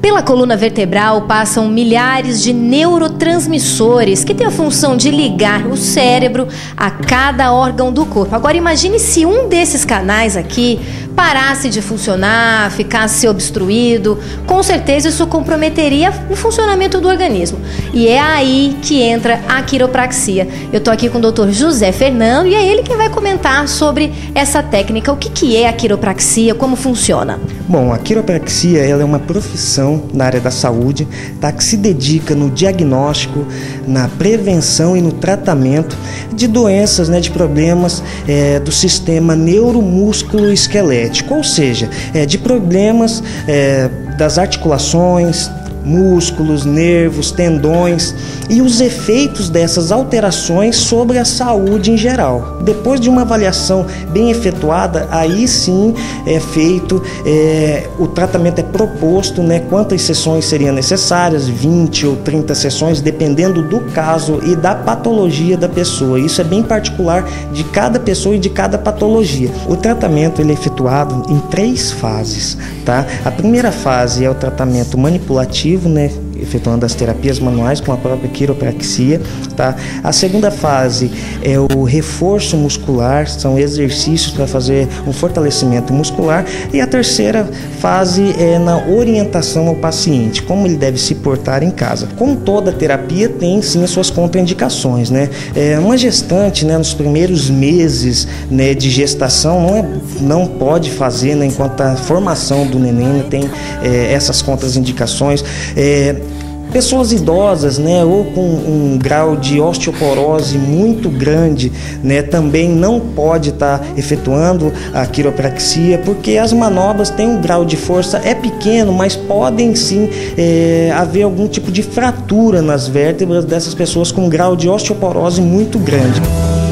Pela coluna vertebral passam milhares de neurotransmissores que têm a função de ligar o cérebro a cada órgão do corpo. Agora imagine se um desses canais aqui parasse de funcionar, ficasse obstruído, com certeza isso comprometeria o funcionamento do organismo. E é aí que entra a quiropraxia. Eu estou aqui com o Dr. José Fernando e é ele quem vai comentar sobre essa técnica. O que é a quiropraxia, como funciona? Bom, a quiropraxia ela é uma profissão na área da saúde, tá, que se dedica no diagnóstico, na prevenção e no tratamento de doenças, de problemas do sistema neuromúsculo-esquelético, ou seja, de problemas das articulações, músculos, nervos, tendões e os efeitos dessas alterações sobre a saúde em geral. Depois de uma avaliação bem efetuada, aí sim é feito, o tratamento é proposto, quantas sessões seriam necessárias, 20 ou 30 sessões, dependendo do caso e da patologia da pessoa. Isso é bem particular de cada pessoa e de cada patologia. O tratamento ele é efetuado em 3 fases, tá? A primeira fase é o tratamento manipulativo, efetuando as terapias manuais com a própria quiropraxia, tá? A segunda fase é o reforço muscular, são exercícios para fazer um fortalecimento muscular, e a terceira fase é na orientação ao paciente, como ele deve se portar em casa. Como toda terapia tem sim as suas contraindicações, uma gestante, nos primeiros meses, de gestação não pode fazer, enquanto a formação do neném tem essas contraindicações. Pessoas idosas, ou com um grau de osteoporose muito grande, também não pode estar efetuando a quiropraxia, porque as manobras têm um grau de força, é pequeno, mas podem sim haver algum tipo de fratura nas vértebras dessas pessoas com um grau de osteoporose muito grande.